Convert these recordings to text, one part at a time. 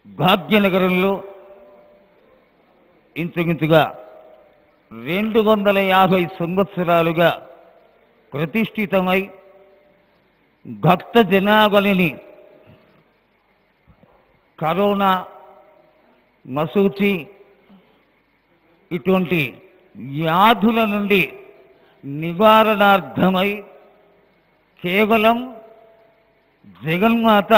భాగ్యనగరంలో ఇంచుమించుగా 250 సంవత్సరాలుగా ప్రతిష్ఠితమై భక్త జనావళిని కరోనా, మసూచి ఇటువంటి వ్యాధుల నుండి నివారణార్థమై కేవలం జగన్మాత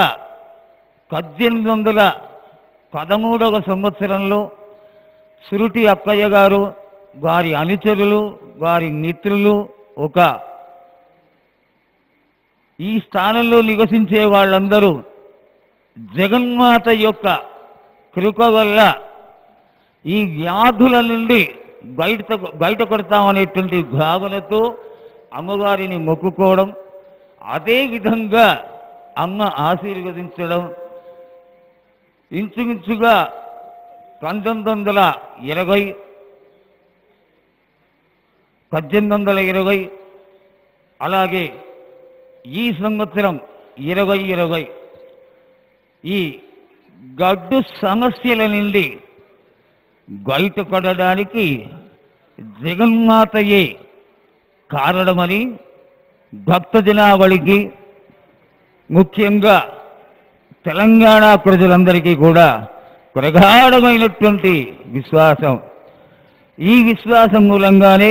1813వ సంవత్సరంలో సురుటి అప్పయ్య గారు, వారి అనుచరులు, వారి మిత్రులు ఈ స్థానంలో నివసించే వాళ్ళందరూ జగన్మాత యొక్క కృప వల్ల ఈ వ్యాధుల నుండి బయటపడతామనేటువంటి భావనతో అమ్మవారిని మొక్కుకోవడం, అదేవిధంగా అమ్మ ఆశీర్వదించడం ఇంచుమించుగా 1820 అలాగే ఈ సంవత్సరం 2020 ఈ గడ్డు సమస్యల నుండి బయటపడడానికి జగన్మాతయే కారణమని భక్తజనావళికి, ముఖ్యంగా తెలంగాణ ప్రజలందరికీ కూడా ప్రగాఢమైనటువంటి విశ్వాసం. ఈ విశ్వాసం మూలంగానే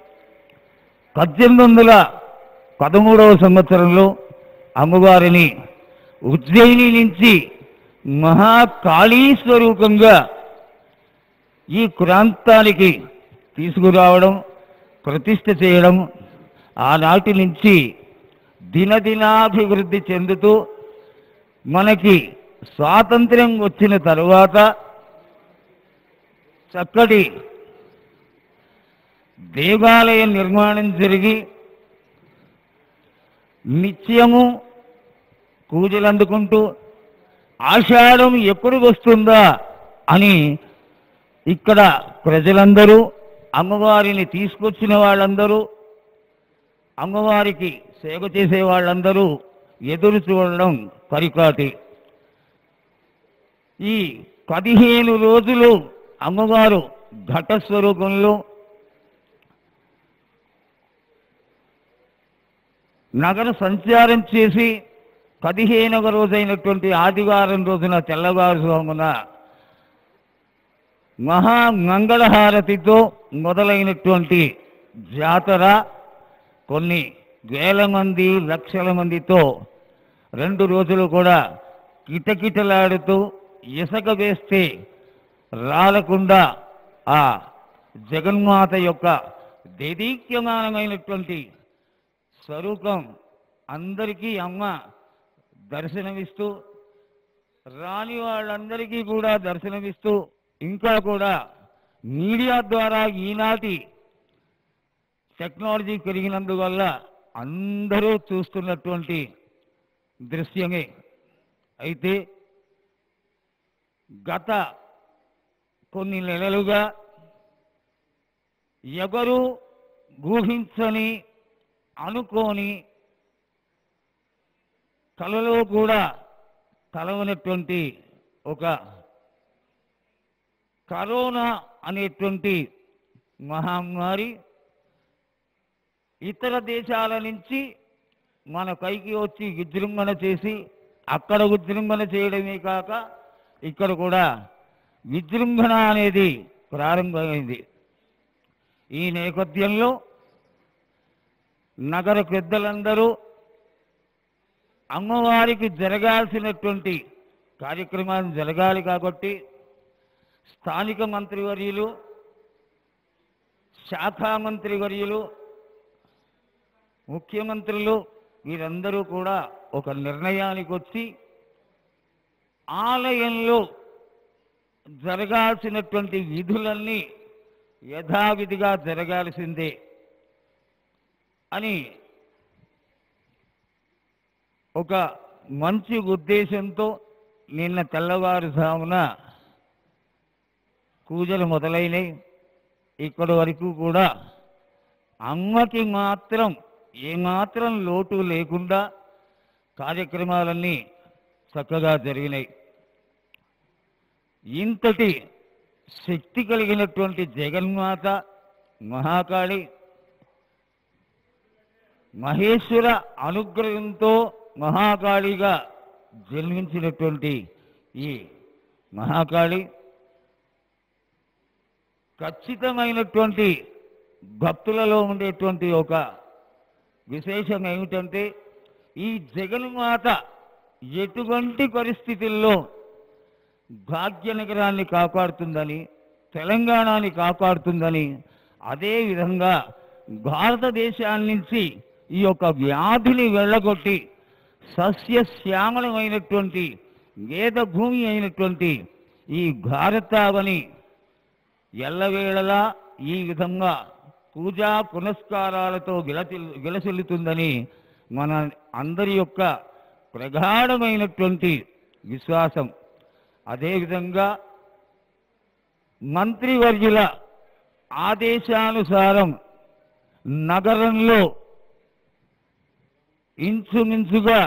1813వ సంవత్సరంలో అమ్మవారిని ఉజ్జయిని నుంచి మహాకాళీ స్వరూపంగా ఈ ప్రాంతానికి తీసుకురావడం, ప్రతిష్ఠ చేయడం, ఆనాటి నుంచి దినదినాభివృద్ధి చెందుతూ మనకి స్వాతంత్ర్యం వచ్చిన తరువాత చక్కటి దేవాలయ నిర్మాణం జరిగి నిత్యము పూజలు అందుకుంటూ ఆషాఢం ఎప్పుడు వస్తుందా అని ఇక్కడ ప్రజలందరూ, అమ్మవారిని తీసుకొచ్చిన వాళ్ళందరూ, అమ్మవారికి సేవ చేసే వాళ్ళందరూ ఎదురు చూడడం పరిపాటి. ఈ 15 రోజులు అమ్మవారు ఘటస్వరూపంలో నగర సంచారం చేసి 15వ రోజైనటువంటి ఆదివారం రోజున తెల్లవారుజామున మహామంగళహారతితో మొదలైనటువంటి జాతర కొన్ని వేల మంది, లక్షల మందితో 2 రోజులు కూడా కిటకిటలాడుతూ ఇసుక వేస్తే రాలకుండా ఆ జగన్మాత యొక్క దేదీప్యమానమైనటువంటి స్వరూపం అందరికీ అమ్మ దర్శనమిస్తూ, రాని వాళ్ళందరికీ కూడా దర్శనమిస్తూ, ఇంకా కూడా మీడియా ద్వారా ఈనాటి టెక్నాలజీ పెరిగినందువల్ల అందరూ చూస్తున్నటువంటి దృశ్యమే. అయితే గత కొన్ని నెలలుగా ఎవరు ఊహించని, అనుకోని, కలలో కూడా కలవనటువంటి ఒక కరోనా అనేటువంటి మహమ్మారి ఇతర దేశాల నుంచి మన పైకి వచ్చి విజృంభణ చేసి, అక్కడ విజృంభణ చేయడమే కాక ఇక్కడ కూడా విజృంభణ అనేది ప్రారంభమైంది. ఈ నేపథ్యంలో నగర పెద్దలందరూ అమ్మవారికి జరగాల్సినటువంటి కార్యక్రమాలు జరగాలి కాబట్టి స్థానిక మంత్రివర్యులు, శాఖా మంత్రివర్యులు, ముఖ్యమంత్రులు వీరందరూ కూడా ఒక నిర్ణయానికి వచ్చి ఆలయంలో జరగాల్సినటువంటి విధులన్నీ యథావిధిగా జరగాల్సిందే అని ఒక మంచి ఉద్దేశంతో నిన్న తెల్లవారుజామున పూజలు మొదలైనవి. ఇక్కడి వరకు కూడా అమ్మకి మాత్రం ఏమాత్రం లోటు లేకుండా కార్యక్రమాలన్నీ చక్కగా జరిగినాయి. ఇంతటి శక్తి కలిగినటువంటి జగన్మాత మహాకాళి మహేశ్వర అనుగ్రహంతో మహాకాళిగా జన్మించినటువంటి ఈ మహాకాళి ఖచ్చితమైనటువంటి భక్తులలో ఉండేటువంటి ఒక విశేషం ఏమిటంటే ఈ జగన్మాత ఎటువంటి పరిస్థితుల్లో భాగ్యనగరాన్ని కాపాడుతుందని, తెలంగాణని కాపాడుతుందని, అదేవిధంగా భారతదేశాన్ని నుంచి ఈ యొక్క వ్యాధిని వెళ్ళగొట్టి సస్యశ్యామలమైనటువంటి వేద భూమి అయినటువంటి ఈ భారతావని ఎల్లవేళలా ఈ విధంగా పూజా పునస్కారాలతో విలసిల్లుతుందని మన అందరి యొక్క ప్రగాఢమైనటువంటి విశ్వాసం. అదేవిధంగా మంత్రివర్యుల ఆదేశానుసారం నగరంలో ఇంచుమించుగా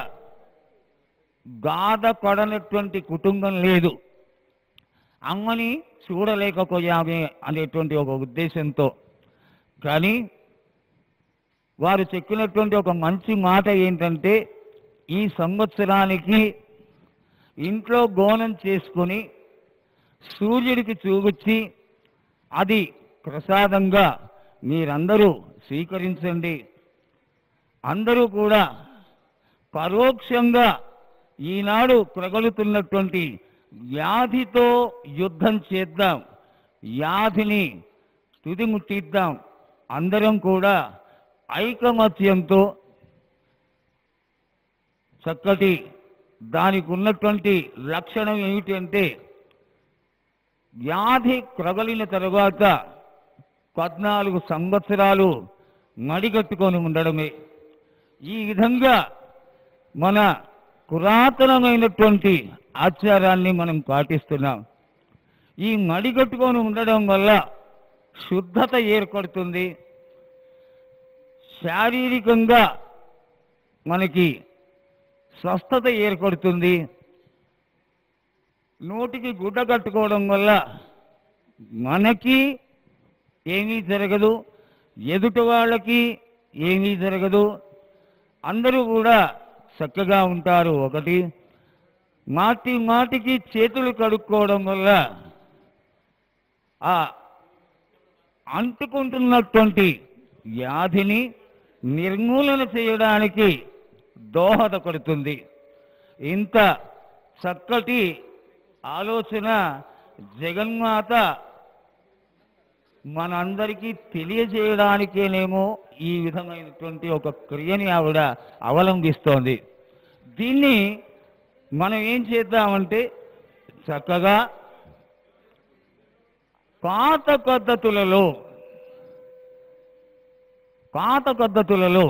గాథ పడనటువంటి కుటుంబం లేదు. అమ్మని చూడలేకపోయామే అనేటువంటి ఒక ఉద్దేశంతో. కానీ వారు చెప్పినటువంటి ఒక మంచి మాట ఏంటంటే, ఈ సంవత్సరానికి ఇంట్లో బోనం చేసుకుని సూర్యుడికి చూపించి అది ప్రసాదంగా మీరందరూ స్వీకరించండి. అందరూ కూడా పరోక్షంగా ఈనాడు ప్రగలుతున్నటువంటి వ్యాధితో యుద్ధం చేద్దాం, వ్యాధిని తుదిముట్టిద్దాం. అందరం కూడా ఐకమత్యంతో చక్కటి దానికి ఉన్నటువంటి లక్షణం ఏమిటంటే, వ్యాధి ప్రబలిన తరువాత 14 సంవత్సరాలు మడిగట్టుకొని ఉండడమే. ఈ విధంగా మన పురాతనమైనటువంటి ఆచారాన్ని మనం పాటిస్తున్నాం. ఈ మడిగట్టుకొని ఉండడం వల్ల శుద్ధత ఏర్పడుతుంది, శారీరకంగా మనకి స్వస్థత ఏర్పడుతుంది. నోటికి గుడ్డ కట్టుకోవడం వల్ల మనకి ఏమీ జరగదు, ఎదుటి వాళ్ళకి ఏమీ జరగదు, అందరూ కూడా చక్కగా ఉంటారు. ఒకటి, మాటి మాటికి చేతులు కడుక్కోవడం వల్ల ఆ అంటుకుంటున్నటువంటి వ్యాధిని నిర్మూలన చేయడానికి దోహదపడుతుంది. ఇంత చక్కటి ఆలోచన జగన్మాత మనందరికీ తెలియజేయడానికేనేమో ఈ విధమైనటువంటి ఒక క్రియని ఆవిడ అవలంబిస్తోంది. దీన్ని మనం ఏం చేద్దామంటే, చక్కగా పాత పద్ధతులలో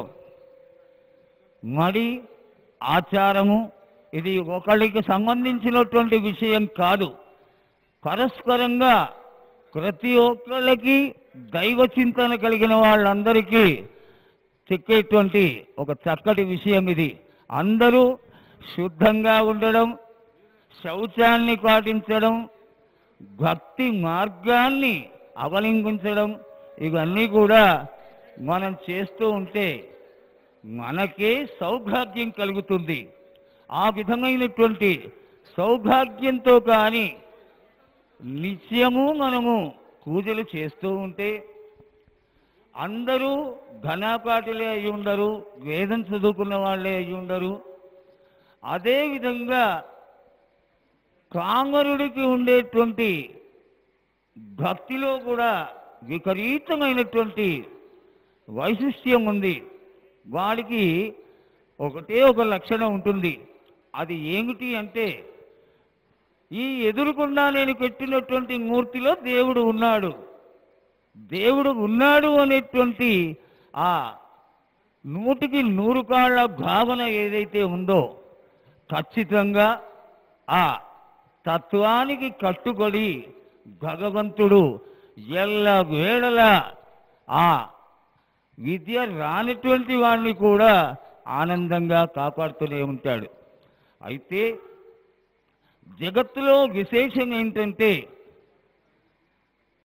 మడి ఆచారము ఇది ఒకళ్ళకి సంబంధించినటువంటి విషయం కాదు. పరస్పరంగా ప్రతి ఒక్కళ్ళకి దైవ చింతన కలిగిన వాళ్ళందరికీ చెక్కేటువంటి ఒక చక్కటి విషయం ఇది. అందరూ శుద్ధంగా ఉండడం, శౌచాన్ని పాటించడం, భక్తి మార్గాన్ని అవలంబించడం, ఇవన్నీ కూడా మనం చేస్తూ ఉంటే మనకే సౌభాగ్యం కలుగుతుంది. ఆ విధమైనటువంటి సౌభాగ్యంతో కానీ నిత్యము మనము పూజలు చేస్తూ ఉంటే అందరూ ఘనాపాటులే అయి ఉండరు, వేదం చదువుకున్న వాళ్ళే అయి ఉండరు. అదేవిధంగా కామరుడికి ఉండేటువంటి భక్తిలో కూడా విపరీతమైనటువంటి వైశిష్ట్యం ఉంది. వాడికి ఒకటే ఒక లక్షణం ఉంటుంది. అది ఏమిటి అంటే, ఈ ఎదురుకుండా నేను పెట్టినటువంటి మూర్తిలో దేవుడు ఉన్నాడు, దేవుడు ఉన్నాడు అనేటువంటి ఆ 100కి 100 కాళ్ళ భావన ఏదైతే ఉందో, ఖచ్చితంగా ఆ తత్వానికి కట్టుబడి భగవంతుడు ఎల్లవేళలా ఆ విద్య రానటువంటి వాడిని కూడా ఆనందంగా కాపాడుతూనే ఉంటాడు. అయితే జగత్తులో విశేషం ఏంటంటే